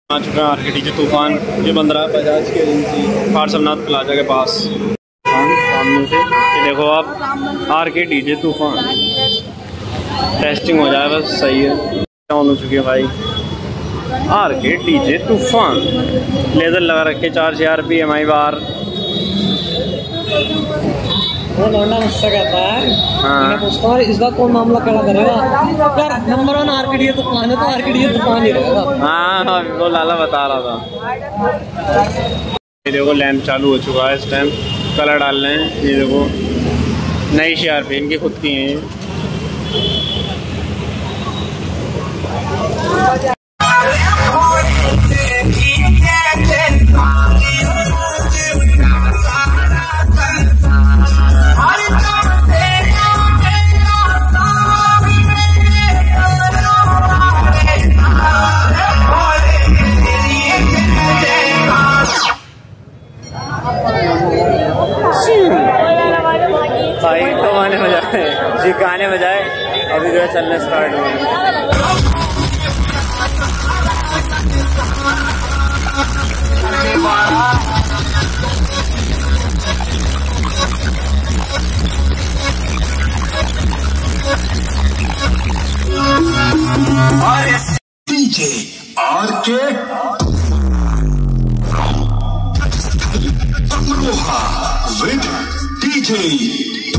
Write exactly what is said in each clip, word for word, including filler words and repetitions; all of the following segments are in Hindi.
आ चुका है आर के डीजे तूफान। ये बन रहा है बजाज की एजेंसी पारसवनाथ प्लाजा के पास सामने से। ये देखो आप आर के डीजे तूफान टेस्टिंग हो जाए बस सही है। ऑन हो चुकी है भाई आर के डीजे तूफान। लेज़र लगा रखे चार हजार पी एम आई बार। वो लौंडा मुझसे कहता है हाँ। मैं पूछता हूँ इसका कौन मामला खड़ा करेगा यार। Number one R K DJ तूफान है तो आर के डीजे तूफान ही रहेगा। हाँ हाँ वो लाला बता रहा था। ये देखो लैंप चालू हो चुका है इस टाइम। कलर डाल रहे हैं। ये देखो नई शी आर पी इनकी खुद की हैं। भाई तो गाने बजाए जी गाने बजाए अभी जो है चलने स्टार्ट हुए हैं। डीजे आर के अमरोहा विद डीजे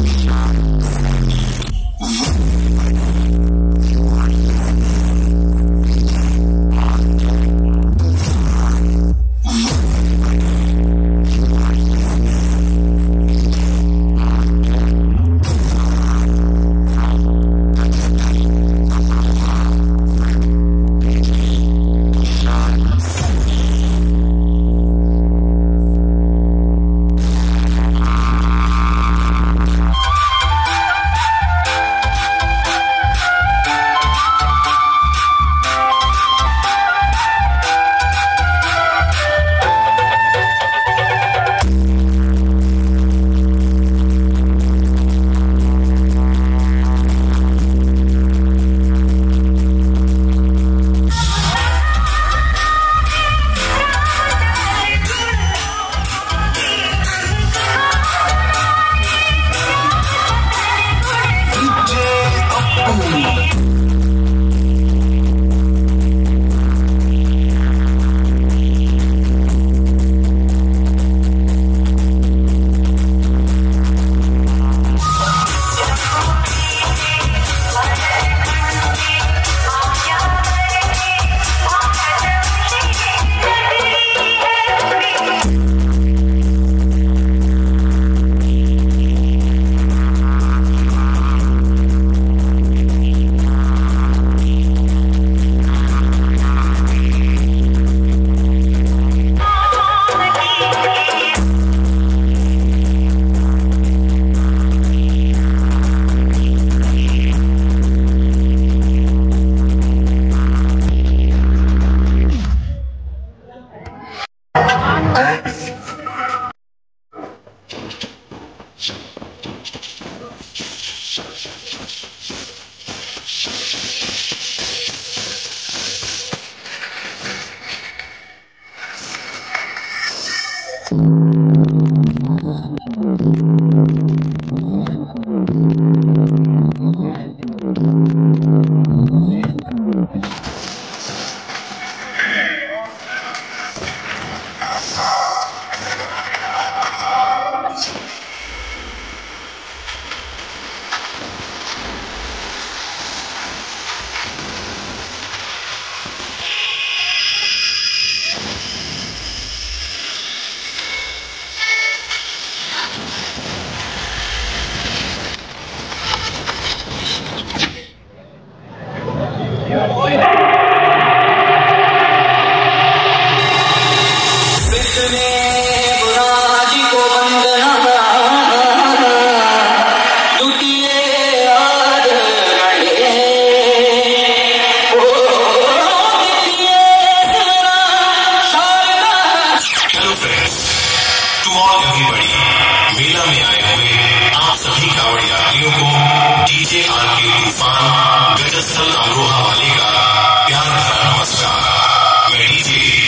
मेला में आए हुए आप सभी कांवड़ यात्रियों को डीजे आर के तूफान गजस्थल अमरोहा वाले का प्यार भरा नमस्कार। मैं डीजे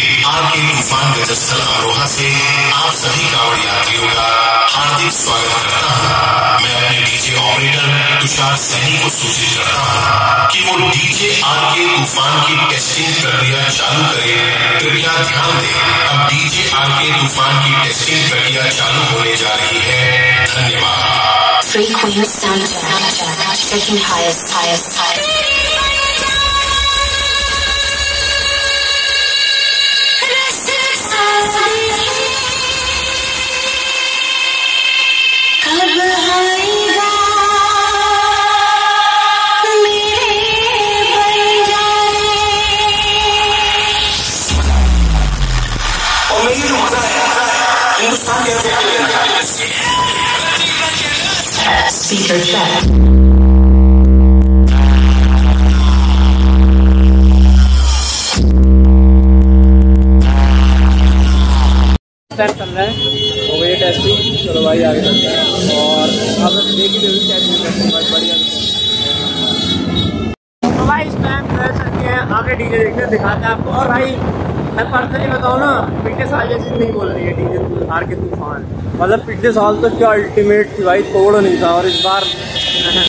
के तूफान गजस्थल अमरोहा से आप सभी कांवड़ यात्रियों का हार्दिक स्वागत करता हूं। मैं अपने डीजे ऑपरेटर तुषार सैनी को सूचित करता हूं कि वो डीजे आर के तूफान की टेस्टिंग प्रक्रिया चालू करे। कृपया ध्यान दें, अब डीजे आर के तूफान की टेस्टिंग प्रक्रिया चालू होने जा रही है। धन्यवाद। Frequency sound check, checking highest, highest, highest. Speaker set. चल रहा है हो गई टेस्टिंग। चलो भाई आगे चलते हैं और अब देखिए जो भी टेस्टिंग बहुत बढ़िया। तो भाई इस टाइम चलते हैं आगे डीजे देखते हैं, दिखाते हैं आपको। और भाई मैं पर्सनली बताऊँ ना, पिछले साल जैसी नहीं बोल रही है डीजे आर के तूफान। मतलब पिछले साल तो क्या अल्टीमेट थी भाई, तोड़ नहीं था। और इस बार